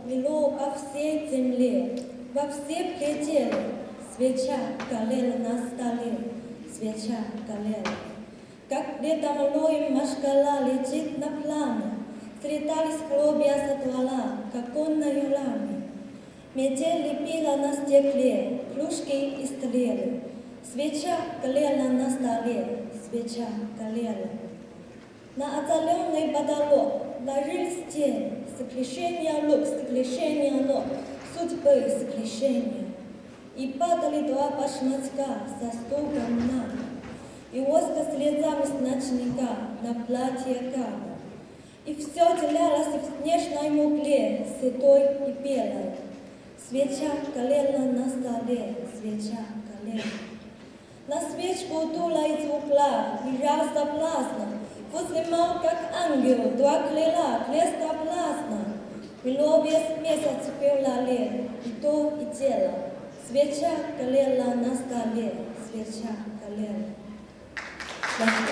лило по всей земле, во все пределы. Свеча горела на столе, свеча горела. Как летом лоем машкала летит на пламя, средались хлопья со двора, как конной раме. Метель лепила на стекле кружки и стрелы. Свеча горела на столе, свеча горела. На озаренный потолок ложились тени, сокрушение рук, сокрушение ног, судьбы сокрушения. И падали два башмачка со стуком на ног, и воска слезами с ночника на платье капа. И все терялось в снежной мугле, седой и белой. Свеча горела на столе, свеча горела. На свечку дула из угла, лежал соблазна, возле как ангел, два крыла, крестообразно. Было весь месяц пел лет, и то, и дело. Свеча горела на столе, свеча горела.